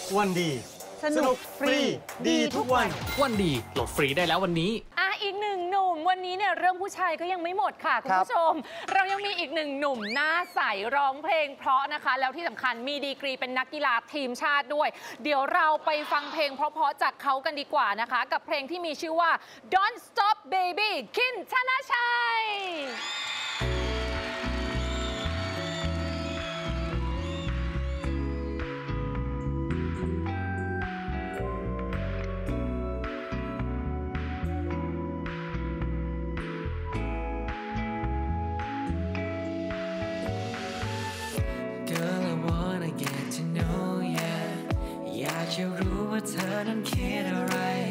วันดีสนุกฟรีดีทุกวันวันดีโหลดฟรีได้แล้ววันนี้อีกหนึ่งหนุ่มวันนี้เนี่ยเรื่องผู้ชายก็ยังไม่หมดค่ะคุณผู้ชมเรายังมีอีกหนึ่งหนุ่มหน้าใสร้องเพลงเพราะนะคะแล้วที่สำคัญมีดีกรีเป็นนักกีฬาทีมชาติด้วยเดี๋ยวเราไปฟังเพลงเพราะๆจากเขากันดีกว่านะคะกับเพลงที่มีชื่อว่า Don't Stop Baby คินธนชัยจะรู้ว่าเธอนั้นคิดอะไร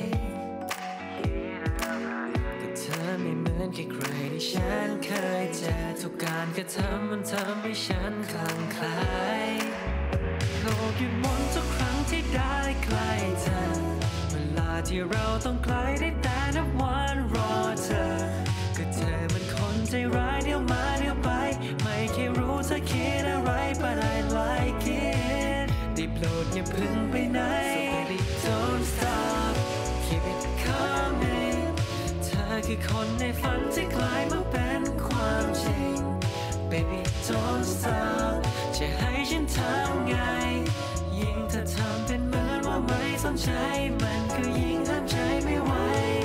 ก็เธอไม่เหมือนใครที่ฉันเคยเจอทุกการกระทำมันทำให้ฉันคลั่งไคล้โลกหยุดหมุนทุกครั้งที่ได้ใกล้เธอเวลาที่เราต้องไกลได้แต่นับวันรอเธอก็เธอมันคนใจร้ายเดี๋ยวมาเดี๋ยวไปไม่เคยรู้เธอคิดอะไร but I like itได้โปรดอย่าพึ่งไปไหน So baby don't stop keep it coming เธอคือคนในฝันที่กลายมาเป็นความจริง Baby don't stop จะให้ฉันทำไงยิ่งเธอทำเป็นเหมือนว่าไม่สนใจมันก็ยิ่งห้ามใจไม่ไหว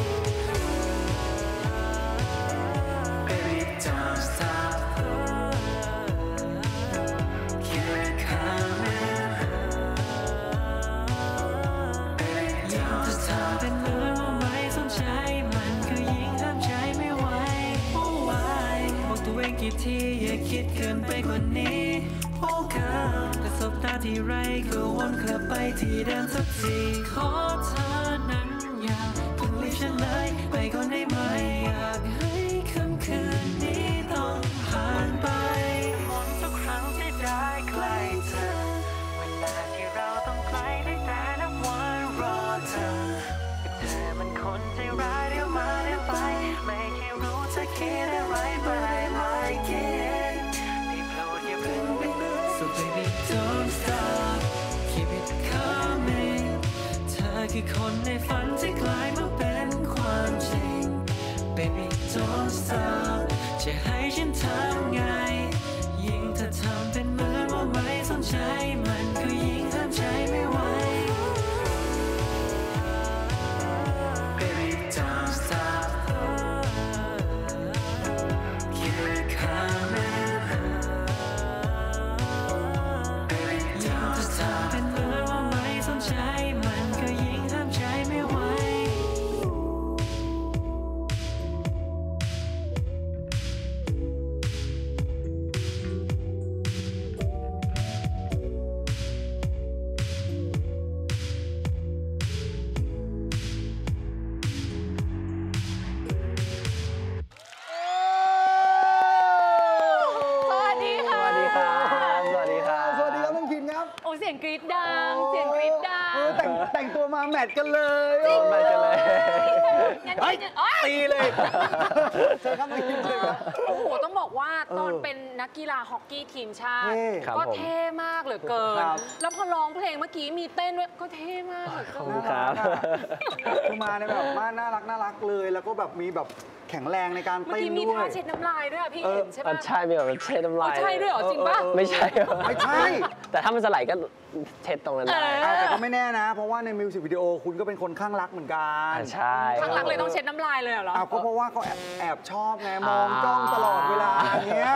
Baby don't stop keep it comingเป็นเหมือนว่าไม่สนใจมันก็ยิ่งห้ามใจไม่ไหว Oh why บอกตัวเองกี่ทีอย่าคิดเกินไปกว่านี้ Oh girl แต่สบตาที่ไรก็วนกลับไปที่เดิมสักทีขอเธอนั้นอย่าเพิ่งรีบฉันเลยไปก่อนได้ไหมอยากให้ค่ำคืนนี้ต้องผ่านไปวนทุกครั้งที่ได้ใกล้เธอเวลาที่เราต้องไกลได้แต่นับวันรอเธอคนใจร้ายเดี๋ยวมาเดี๋ยวไปไม่เคยรู้เธอคิดอะไร but I like it ได้โปรดอย่าเพิ่งไปเลย so baby don't stop keep it coming เธอคือคนในฝันที่กลายมาเป็นความจริง baby don't stop จะให้ฉันทำไงยิ่งเธอทำเป็นเหมือนว่าไม่สนใจมันก็ยิ่งห้ามใจไม่ไหวเสียงกรี๊ดดังเสียงกรี๊ดดังแต่งตัวมาแมทกันเลยแมทกันเลยตีเลยใช่ครับไม่คิดเลยโอ้โหต้องบอกว่าตอนเป็นนักกีฬาฮอกกี้ทีมชาติก็เท่มากเหลือเกินแล้วพอร้องเพลงเมื่อกี้มีเต้นด้วยก็เท่มากเหลือเกินครับคือมาในแบบว่าน่ารักเลยแล้วก็แบบมีแบบแข็งแรงในการเต้นด้วยมีท่าเช็ดน้ำลายด้วยพี่เห็นใช่ปะใช่มีแบบเช็ดน้ำลายใช่ด้วยเหรอจริงปะไม่ใช่แต่ถ้ามันสไลด์ก็เช็ดตรงนั้นได้แต่ก็ไม่แน่นะเพราะว่าในมิวสิกวิดีโอคุณก็เป็นคนข้างรักเหมือนกันใช่ข้างรักเลยต้องเช็ดน้ำลายเลยเหรอก็เพราะว่าเขาแอบชอบไงมองจ้องตลอดเวลาเนี้ย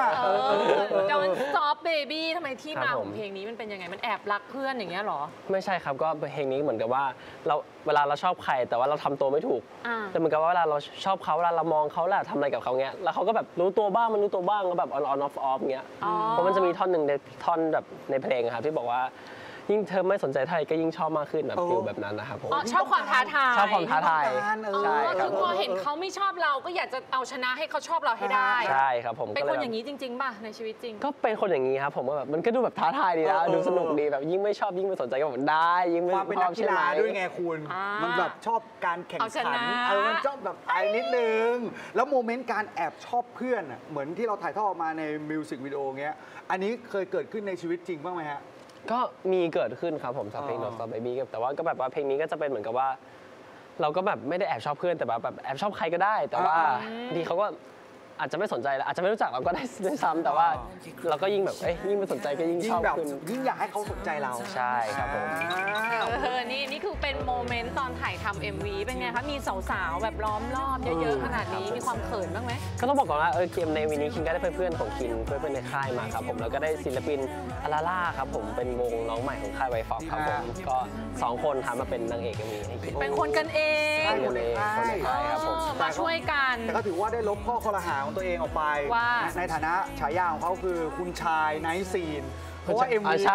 Don't Stop Baby ทำไมที่มาของเพลงนี้มันเป็นยังไงมันแอบรักเพื่อนอย่างเงี้ยหรอไม่ใช่ครับก็เพลงนี้เหมือนกับว่าเวลาเราชอบใครแต่ว่าเราทำตัวไม่ถูกแต่เหมือนกับว่าเวลาเราชอบเขาเวลาเรามองเขาแล้วทำอะไรกับเขาเงี้ยแล้วเขาก็แบบรู้ตัวบ้างมันรู้ตัวบ้างก็แบบ on off off เงี้ยเพราะมันจะมีท่อนหนึ่งในท่อนแบบในเพลงครับที่บอกว่า ยิ่งเธอไม่สนใจไทยก็ยิ่งชอบมากขึ้นแบบฟิลแบบนั้นนะครับผมชอบความท้าทายชอบความท้าทายใช่ครับคือพอเห็นเขาไม่ชอบเราก็อยากจะเอาชนะให้เขาชอบเราให้ได้ใช่ครับผมเป็นคนอย่างนี้จริงๆป่ะในชีวิตจริงก็เป็นคนอย่างนี้ครับผมแบบมันก็ดูแบบท้าทายดีนะดูสนุกดีแบบยิ่งไม่ชอบยิ่งไม่สนใจก็แบบได้ยิ่งไม่ความเป็นนักกีฬาด้วยไงคุณมันแบบชอบการแข่งขันมันชอบแบบไอ้นิดนึงแล้วโมเมนต์การแอบชอบเพื่อนเหมือนที่เราถ่ายทอดออกมาในมิวสิกวิดีโอเงี้ยอันนี้เคยเกิดขึ้นในชีวิตจริงบ้างไหมฮะก็มีเกิดขึ้นครับผมสำหรับเพลง Don't Stop Baby แต่ว่าก็แบบว่าเพลงนี้ก็จะเป็นเหมือนกับว่า เราก็แบบไม่ได้แอบชอบเพื่อนแต่แบบแอบชอบใครก็ได้ แต่ว่าบางทีเขาก็อาจจะไม่สนใจแล้วอาจจะไม่รู้จักเราก็ได้ด้วยซ้ำแต่ว่าเราก็ยิ่งแบบยิ่งไม่สนใจก็ยิ่งชอบขึ้นยิ่งอยากให้เขาสนใจเราใช่ครับผมนี่คือเป็นโมเมนต์ตอนถ่ายทำ MV เป็นไงคะมีสาวๆแบบล้อมรอบเยอะๆขนาดนี้มีความเขินบ้างไหมก็ต้องบอกก่อนว่าเกมในวีนี้คินก็ได้เพื่อนๆของคินเพื่อนๆในค่ายมาครับผมแล้วก็ได้ศิลปินอาราล่าครับผมเป็นวงน้องใหม่ของค่ายไวฟอกครับผมก็2 คนทำมาเป็นนางเอก MVให้คินเป็นคนกันเองคนในค่ายครับผมมาช่วยกันแต่ก็ถือว่าได้ลบข้อคอรหาของตัวเองออกไปในฐานะฉายาของเขาคือคุณชายไนท์ซีนเพราะว่า MV ใช่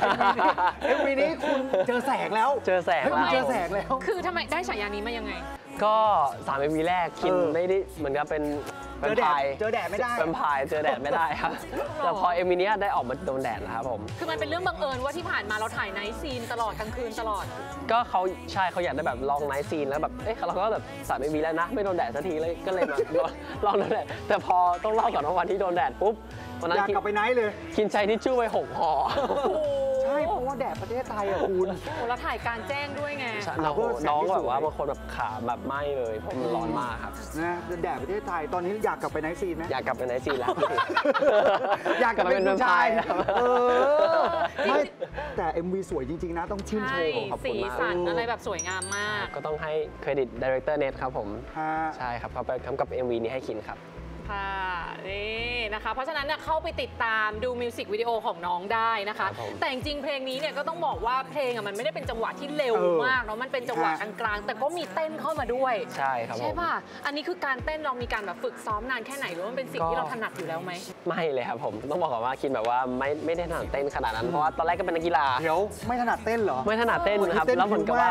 MV นี้คุณเจอแสงแล้วเจอแสงแล้วคือทำไมได้ฉายานี้มายังไงก็3 MV แรกคินไม่ได้เหมือนกับเป็นเจอแดดไม่ได้เป็นพายเจอแดดไม่ได้ครับแต่พอ MV นี้ได้ออกมาโดนแดดนะครับผมคือมันเป็นเรื่องบังเอิญว่าที่ผ่านมาเราถ่ายไนท์ซีนตลอดกลางคืนตลอดก็เขาอยากได้แบบลองไนท์ซีนแล้วแบบเราก็แบบ3 MVแล้วนะไม่โดนแดดสักทีเลยก็เลยมาลองโดนแดดแต่พอต้องเล่าก่อนว่าวันที่โดนแดดปุ๊บวันนั้นอยากกลับไปไนท์เลยคินใช้ทิชชู่ไป6 ห่อใช่เพราะว่าแดดประเทศไทยอ่ะคุณเราถ่ายกลางแจ้งด้วยไงน้องแบบว่าบางคนแบบขาแบบไหม้เลยเพราะมันร้อนมากครับนะแดดประเทศไทยตอนนี้อยากกลับไปไนท์ซีนไหมอยากกลับไปไนท์ซีนแล้วอยากกลับไปเป็นผู้ชายไม่แต่ MV สวยจริงๆนะต้องชื่นชมขอบคุณมากสีสันอะไรแบบสวยงามมากก็ต้องให้เครดิตดีเรคเตอร์เน็ตครับผมใช่ครับเขาไปทำกับ MV นี้ให้คินครับค่ะนี่นะคะเพราะฉะนั้นเข้าไปติดตามดูมิวสิกวิดีโอของน้องได้นะคะแต่จริงเพลงนี้เนี่ยก็ต้องบอกว่าเพลงมันไม่ได้เป็นจังหวะที่เร็วมากเนาะมันเป็นจังหวะกลางๆแต่ก็มีเต้นเข้ามาด้วยใช่ครับใช่ป่ะอันนี้คือการเต้นเรามีการแบบฝึกซ้อมนานแค่ไหนหรือว่ามันเป็นสิ่งที่เราถนัดอยู่แล้วไหมไม่เลยครับผมต้องบอกก่อนว่าคินแบบว่าไม่ได้ถนัดเต้นขนาดนั้นเพราะว่าตอนแรกก็เป็นนักกีฬาเดี๋ยวไม่ถนัดเต้นเหรอไม่ถนัดเต้นครับแล้วเหมือนกับว่า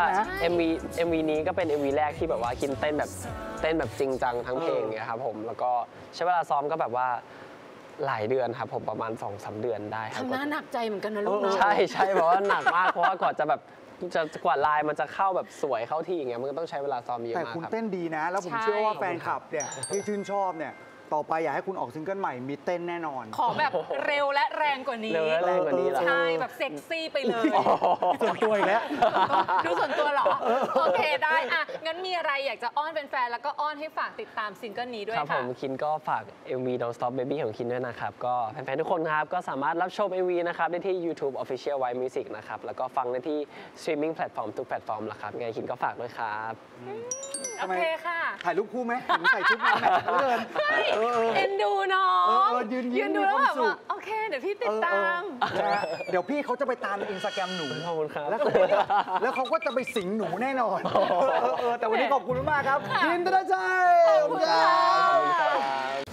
MV นี้ก็เป็น MV แรกที่แบบว่าคินเต้นแบบจริงจังทั้งเพลงเนี่ยครับผมแล้วก็ใช้เวลาซ้อมก็แบบว่าหลายเดือนครับผมประมาณ 2-3 เดือนได้ครับทำหน้าหนักใจเหมือนกันนะลูกเนาะใช่เพราะว่าหนักมากเพราะว่าก่อนจะแบบกว่าลายมันจะเข้าแบบสวยเข้าที่อย่างเงี้ยมันก็ต้องใช้เวลาซ้อมเยอะมากแต่คุณเต้นดีนะแล้วผมเชื่อว่าแฟนคลับเนี่ยที่ชื่นชอบเนี่ยต่อไปอยากให้คุณออกซิงเกิลใหม่มีเต้นแน่นอนขอแบบเร็วและแรงกว่านี้ใช่แบบเซ็กซี่ไปเลยส่วนตัวอีกแล้วดูส่วนตัวเหรอโอเคได้อะงั้นมีอะไรอยากจะอ้อนแฟนๆแล้วก็อ้อนให้ฝากติดตามซิงเกิลนี้ด้วยค่ะครับผมคินก็ฝาก MV Don't Stop Baby ของคินด้วยนะครับก็แฟนๆทุกคนครับก็สามารถรับชม MV นะครับได้ที่ YouTube Official White Music นะครับแล้วก็ฟังได้ที่ Streaming Platform ทุกแพลตฟอร์มแล้วครับไงคินก็ฝากด้วยครับโอเคค่ะถ่ายรูปคู่ไหมผมใส่ชุดมาแบบเกินเอ็นดูน้องยืนดูแล้วแบบว่าโอเคเดี๋ยวพี่ติดตามเดี๋ยวพี่เขาจะไปตามอินสตาแกรมหนูขอบคุณครับแล้วเขาก็จะไปสิงหนูแน่นอนแต่วันนี้ขอบคุณมากครับยินดีด้วยขอบคุณครับ